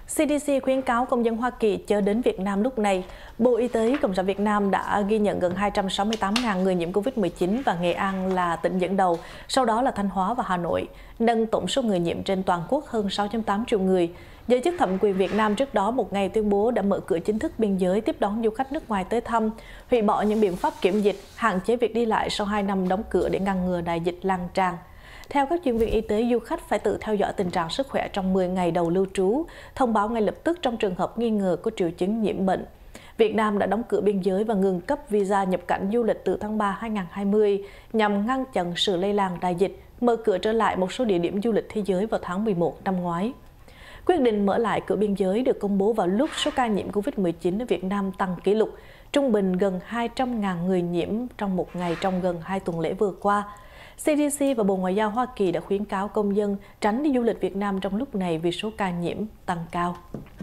CDC khuyến cáo công dân Hoa Kỳ chớ đến Việt Nam lúc này. Bộ Y tế Cộng sản Việt Nam đã ghi nhận gần 268.000 người nhiễm Covid-19 và Nghệ An là tỉnh dẫn đầu, sau đó là Thanh Hóa và Hà Nội, nâng tổng số người nhiễm trên toàn quốc hơn 6.8 triệu người. Giới chức thẩm quyền Việt Nam trước đó một ngày tuyên bố đã mở cửa chính thức biên giới tiếp đón du khách nước ngoài tới thăm, hủy bỏ những biện pháp kiểm dịch, hạn chế việc đi lại sau 2 năm đóng cửa để ngăn ngừa đại dịch lan tràn. Theo các chuyên viên y tế, du khách phải tự theo dõi tình trạng sức khỏe trong 10 ngày đầu lưu trú, thông báo ngay lập tức trong trường hợp nghi ngờ có triệu chứng nhiễm bệnh. Việt Nam đã đóng cửa biên giới và ngừng cấp visa nhập cảnh du lịch từ tháng 3 2020 nhằm ngăn chặn sự lây lan đại dịch, mở cửa trở lại một số địa điểm du lịch thế giới vào tháng 11 năm ngoái. Quyết định mở lại cửa biên giới được công bố vào lúc số ca nhiễm Covid-19 ở Việt Nam tăng kỷ lục, trung bình gần 200.000 người nhiễm trong một ngày trong gần 2 tuần lễ vừa qua. CDC và Bộ Ngoại giao Hoa Kỳ đã khuyến cáo công dân tránh đi du lịch Việt Nam trong lúc này vì số ca nhiễm tăng cao.